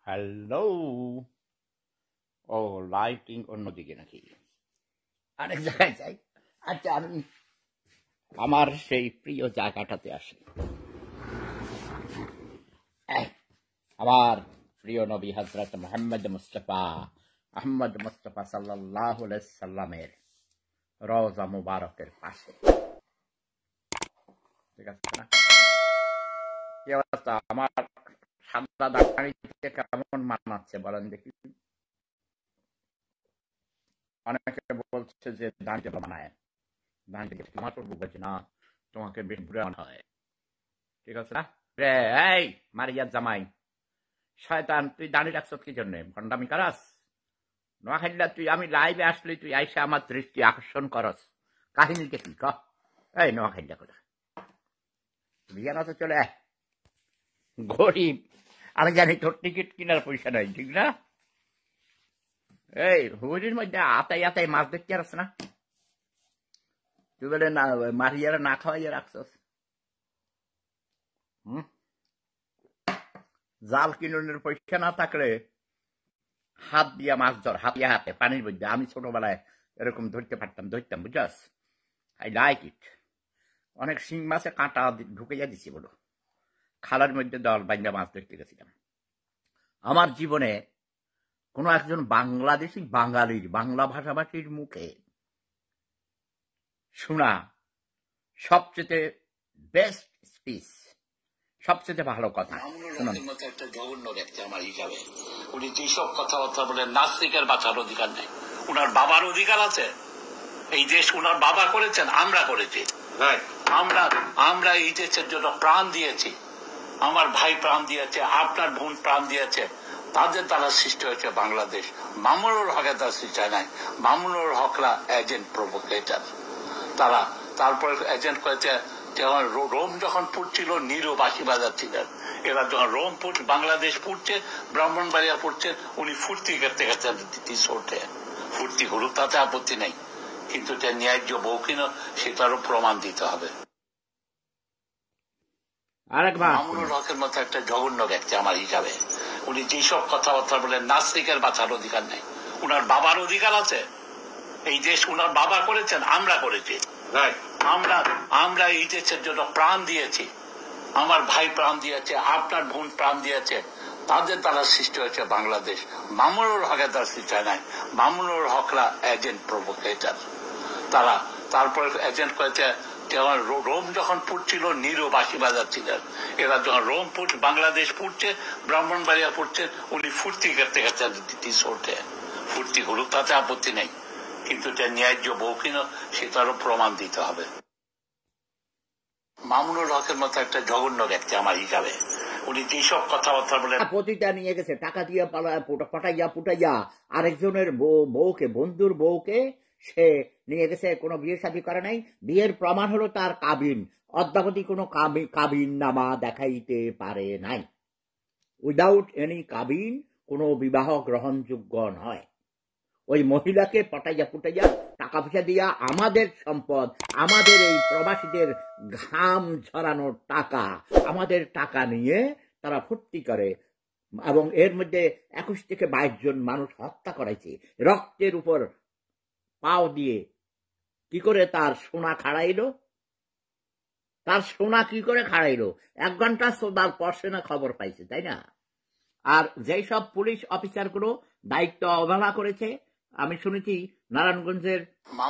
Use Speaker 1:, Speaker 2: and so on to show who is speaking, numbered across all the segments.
Speaker 1: Hello. ও, lighting অন্যদিকে নাকি? আরেক জায়গায় যাই। আচ্ছা, আমি আমার সেই প্রিয় জায়গাটাতে আসি। আমার প্রিয় নবী হযরত মুহাম্মদ মুস্তাফা আহমদ মুস্তাফা সাল্লাল্লাহু আলাইহি সাল্লামের রওজা মুবারকের পাশে। ঠিক আছে না? কি অবস্থা? আমার সাদা দাড়িতে কেমন মানাচ্ছে বলেন দেখি? অনেকে বলছে যে দাঁড়িয়ে মানায়, দাঁড়িয়ে আমার তো বলছে না, তোমাকে বেশ বুড়া মনে হয়। ঠিক আছে না রে? এই মারিয়ার জামাই শয়তান, তুই দাঁড়িয়ে রাখছ কি জন্য? ভণ্ডামি করাস? নোয়াখাইলা তুই, আমি লাইভে আসলে তুই আইসা আমার দৃষ্টি আকর্ষণ করস। কাহিনীকে কি কহ? এই নোয়াখাইলা করে বিয়ানা তো চলে আয়। গরিব, আমি জানি তোর টিকিট কেনার পয়সা নাই, ঠিক না? এই হুড়ির মধ্যে আতাই আতাই মাছ দেখতে আসছ না? তুই বলে না মারিয়ারা না খাওয়াইয়া রাখছস। জাল কিনুনের পয়সা না থাকলে হাত দিয়া মাছ ধর, হাতিয়া হাতে পানির মধ্যে। আমি ছোটবেলায় এরকম ধরতাম, বুঝাস? I like it. অনেক শিং মাছে কাঁটা ঢুকাইয়া দিছি বলো, খালার মধ্যে দল বাইন্দা মাছ ধরতে গেছিলাম। আমার জীবনে কোন একজন বাংলাদেশি বাঙালির, বাংলা ভাষাভাষীর মুখে শোনা সবচেয়ে বেস্ট স্পিচ, সবচেয়ে ভালো কথা
Speaker 2: মতো একটা জঘন্য ব্যক্তি আমার হিসাবে। উনি যেসব কথাবার্তা বলেন, নাস্তিকের বাঁচার অধিকার নেই। উনার বাবার অধিকার আছে। এই দেশ উনার বাবা করেছেন, আমরা করেছি। আমরা এই দেশের জন্য প্রাণ দিয়েছি। আমার ভাই প্রাণ দিয়েছে, আপনার বোন প্রাণ দিয়েছে। তাদের দ্বারা সৃষ্টি হয়েছে বাংলাদেশ। মামুনুল হকের দ্বারা সৃষ্টি হয় নাই। মামুনুল হকরা এজেন্ট, প্রভোকেটার। তারা তারপরে এজেন্ট করেছে। রোম যখন পুড়ছিল, নিরো বাঁশি বাজাচ্ছিলেন। এবার যখন রোম বাংলাদেশ পুড়ছে, ব্রাহ্মণবাড়িয়া পুড়ছে, উনি ফুর্তি করতে গেছেন রিসোর্টে। ফুর্তি করুক, তাতে আপত্তি নেই, কিন্তু এটা ন্যায্য বউ কিনা সেটারও প্রমাণ দিতে হবে। মামুনুল হকের মতো একটা জঘন্য ব্যক্তি আমার হিসাবে। উনি যেসব কথাবার্তা বলেন, নাস্তিকের বাঁচার অধিকার নেই। উনার বাবার অধিকার আছে। এই দেশ উনার বাবা করেছেন, আমরা করেছি। আমরা এই দেশের জন্য প্রাণ দিয়েছি। আমার ভাই প্রাণ দিয়েছে, আপনার বোন প্রাণ দিয়েছে। তাদের দ্বারা সৃষ্টি হয়েছে বাংলাদেশ। মামুনুল হকের দ্বারা সৃষ্টি হয় নাই। মামুনুল হকরা এজেন্ট, প্রভোকেটার। তারা তারপরে এজেন্ট করেছে। রোম যখন পুড়ছিল, নিরো বাঁশি বাজাচ্ছিলেন। এবার যখন রোম বাংলাদেশ পুড়ছে, ব্রাহ্মণবাড়িয়া পুড়ছে, উনি ফুর্তি করতে গেছেন রিসোর্টে। ফুর্তি করুক, তাতে আপত্তি নেই, কিন্তু এটা ন্যায্য বউ কিনা সেটারও প্রমাণ দিতে হবে। মামুনুল হকের মতো একটা জঘন্য ব্যক্তি আমার হিসাবে। উনি যেসব কথাবার্তা বলেন,
Speaker 1: প্রতিটা নিয়ে গেছে টাকা দিয়ে পটাইয়া পুটাইয়া আরেকজনের বউকে, বন্ধুর বউকে সে নিয়ে গেছে। কোনো বিয়ে শাদী করে নাই। বিয়ের প্রমাণ হলো তার কাবিন। অদ্যাবধি কোনো কাবিন নামা দেখাইতে পারে নাই। উইদাউট এনি কাবিন কোনো বিবাহ গ্রহণযোগ্য নয়। ওই মহিলাকে পটাইয়া পুটাইয়া টাকা পয়সা দিয়া আমাদের সম্পদ, আমাদের এই প্রবাসীদের ঘাম ঝরানোর টাকা, আমাদের টাকা নিয়ে তারা ফুর্তি করে। এবং এর মধ্যে 21 থেকে 22 জন মানুষ হত্যা করাইছে রক্তের উপর পাও দিয়ে। কি করে তার সোনা খাড়াইলো? তার সোনা কি করে খাড়াইলো? 1 ঘন্টা সোদার পর সেনা খবর পাইছে, তাই না? আর যেই সব পুলিশ অফিসার গুলো দায়িত্ব অবহেলা করেছে, আমি শুনেছি নারায়ণগঞ্জের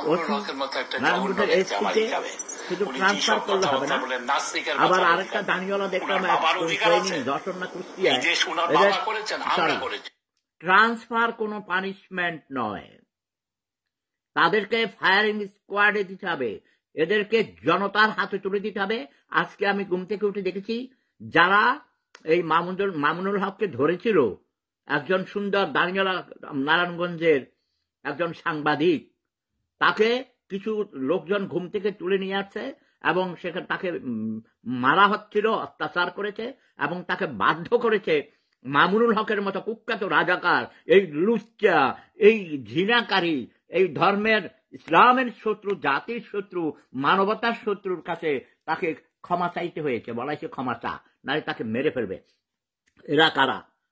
Speaker 1: এসপিতে শুধু ট্রান্সফার করলে হবে না, আবার আরেকটা দাঁড়িয়েওয়ালা দেখলাম যশোর না কুষ্টিয়ায়। ট্রান্সফার কোনো পানিশমেন্ট নয়, তাদেরকে ফায়ারিং স্কোয়াডে দিতে হবে, এদেরকে জনতার হাতে তুলে দিতে হবে। আজকে আমি ঘুম থেকে উঠে দেখেছি যারা এই মামুনুল হককে ধরেছিল, একজন সুন্দর দাঁড়িয়েওয়ালা নারায়ণগঞ্জের একজন সাংবাদিক, তাকে কিছু লোকজন ঘুম থেকে তুলে নিয়ে আসছে এবং সেখানে তাকে মারা হচ্ছিল, অত্যাচার করেছে এবং তাকে বাধ্য করেছে মামুনুল হকের মতো কুখ্যাত রাজাকার, এই লুচ্চা, এই ঘৃণাকারী, এই ধর্মের, ইসলামের শত্রু, জাতির শত্রু, মানবতার শত্রুর কাছে তাকে ক্ষমা চাইতে হয়েছে। বলাইছে ক্ষমা চা, নাহলে তাকে মেরে ফেলবে। এরা কারা?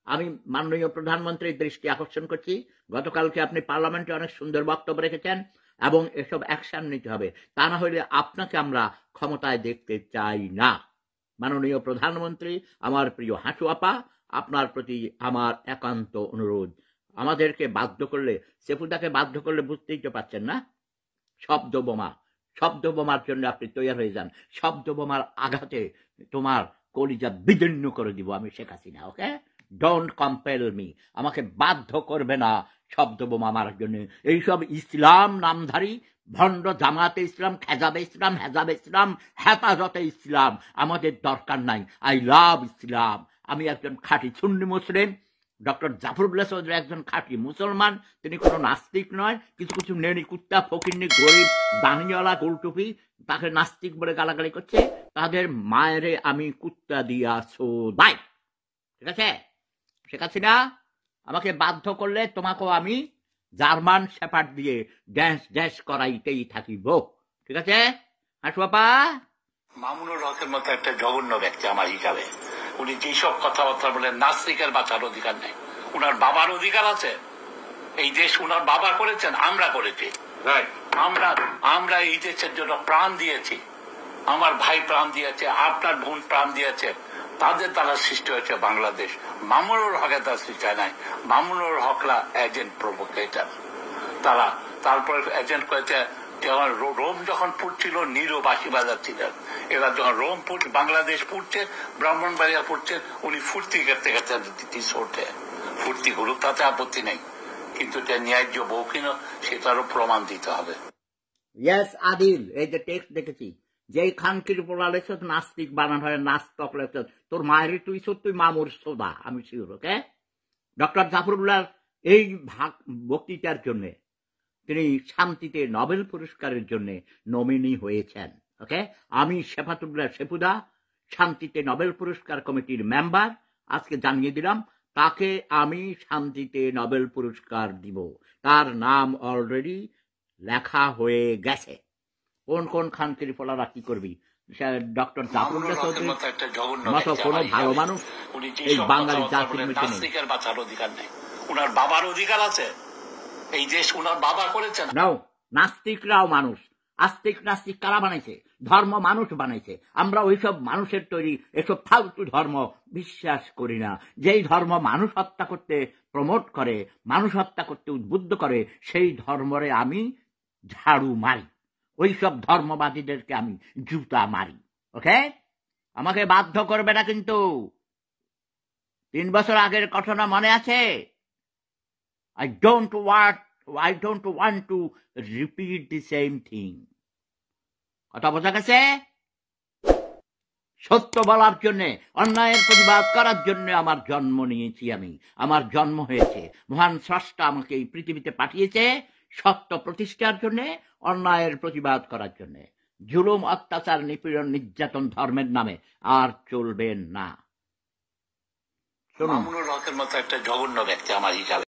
Speaker 1: আমি মাননীয় প্রধানমন্ত্রীর দৃষ্টি আকর্ষণ করছি, গতকালকে আপনি পার্লামেন্টে অনেক সুন্দর বক্তব্য রেখেছেন এবং এসব অ্যাকশন নিতে হবে, তা না হলে আপনাকে আমরা ক্ষমতায় দেখতে চাই না। মাননীয় প্রধানমন্ত্রী, আমার প্রিয় হাসু আপা, আপনার প্রতি আমার একান্ত অনুরোধ, আমাদেরকে বাধ্য করলে, সেফুদাকে বাধ্য করলে বুঝতেই তো পারছেন না, শব্দ বোমার জন্য আপনি তৈরি হয়ে যান। শব্দ বোমার আঘাতে তোমার কলিজা বিদীর্ণ করে দিব আমি, Sheikh Hasina. Okay, don't compel me, আমাকে বাধ্য করবে না শব্দ বোমা মারার জন্য। এইসব ইসলাম নামধারী ভণ্ড জামাতে ইসলাম, খেজাবে ইসলাম, হেজাবে ইসলাম, হেফাজতে ইসলাম আমাদের দরকার নাই। I love Islam. আমি একজন খাঁটি সুন্নি মুসলিম। ডক্টর জাফরুল্লাহ চৌধুরী একজন খাঁটি মুসলমান, তিনি কোনো নাস্তিক নয়। কিছু কিছু নেড়ি কুত্তা, ফকিন্নি, গরিব, দানিওয়ালা, গোলটুপি তাকে নাস্তিক বলে গালাগালি করছে, তাদের মায়েরে আমি কুত্তা দিয়া সোদাই। ঠিক আছে, শেখ হাসিনা, আমাকে বাধ্য করলে তোমাকেও আমি জার্মান শেপার্ড দিয়ে ড্যান্স ড্যান্স করাইতেই থাকিব। ঠিক আছে হাসু আপা?
Speaker 2: মামুনুর হকের মতো একটা জঘন্য ব্যক্তি আমার হিসাবে, উনি যেসব কথাবার্তা বলেন, নাস্তিকের বাঁচার অধিকার নেই। উনার বাবার অধিকার আছে। এই দেশ উনার বাবা করেছেন, আমরা করেছি। আমরা এই দেশের জন্য প্রাণ দিয়েছি। আমার ভাই প্রাণ দিয়েছে, আপনার বোন প্রাণ দিয়েছে, তাদের দ্বারা সৃষ্টি হয়েছে বাংলাদেশ। মামুনুর হকের দ্বারা সৃষ্টি হয় নাই। মামুনুর হকরা এজেন্ট প্রভোকেটার। তারা তারপর এজেন্ট করেছে, যখন রোম যখন পুড়ছিল, নীরব বাঁশি বাজাচ্ছিলেন। এবার যখন রোম বাংলাদেশ পুড়ছে, ব্রাহ্মণবাড়িয়া পুড়ছে, উনি ফুর্তি করতে গেছেন ওঠে। ফুর্তি করুক, তাতে আপত্তি নেই, কিন্তু এটা ন্যায্য বৌখিন, সেটারও প্রমাণ দিতে হবে।
Speaker 1: ইয়েস আদিল, এই যে টেক্সট দেখেছি, যেই খানকির পোলা লেছ নাস্তিক বানান হয়, নাস্তক লেছ, তোর মায়ের তুই সত্যি মামুর সোদা, আমি শিওর। ওকে, ডক্টর জাফরুল্লাহ এই বক্তৃতার জন্য তিনি শান্তিতে নোবেল পুরস্কারের জন্য নমিনি হয়েছেন। ওকে, আমি শেফাতুল্লাহ শেফুদা, শান্তিতে নোবেল পুরস্কার কমিটির মেম্বার, আজকে জানিয়ে দিলাম তাকে আমি শান্তিতে নোবেল পুরস্কার দিব। তার নাম অলরেডি লেখা হয়ে গেছে। কোন কোন খানকির ফলারা কি করবি? ডক্টর জাফরুল্লাহ চৌধুরীর মতো কোনো ভালো মানুষ এই বাঙালি জাতির মধ্যে নেই।
Speaker 2: নাস্তিকের বাঁচার অধিকার নেই। উনার বাবার অধিকার আছে। এই দেশ উনার বাবা করেছেন।
Speaker 1: নাও, নাস্তিকরাও মানুষ। আস্তিক নাস্তিক কারা বানাইছে? ধর্ম মানুষ বানাইছে। আমরা ওইসব মানুষের তৈরি এসব ফালতু ধর্ম বিশ্বাস করি না। যেই ধর্ম মানুষ হত্যা করতে প্রমোট করে, মানুষ হত্যা করতে উদ্বুদ্ধ করে, সেই ধর্মরে আমি ঝাড়ু মারি। ওইসব ধর্মবাদীদেরকে আমি জুতা মারি। ওকে, আমাকে বাধ্য করবে না কিন্তু। 3 বছর আগের ঘটনা মনে আছে? I don't want to repeat the same thing. কথা বোঝা গেছে? সত্য বলার জন্য, অন্যায়ের প্রতিবাদ করার জন্য আমার জন্ম নিয়েছি আমি। আমার জন্ম হয়েছে, মহান স্রষ্টা আমাকে এই পৃথিবীতে পাঠিয়েছে সত্য প্রতিষ্ঠার জন্য, অন্যায়ের প্রতিবাদ করার জন্য। জুলুম, অত্যাচার, নিপীড়ন, নির্যাতন ধর্মের নামে আর চলবে না।
Speaker 2: মামুনুর হকের মতো একটা জঘন্য ব্যক্তি আমার হিসাবে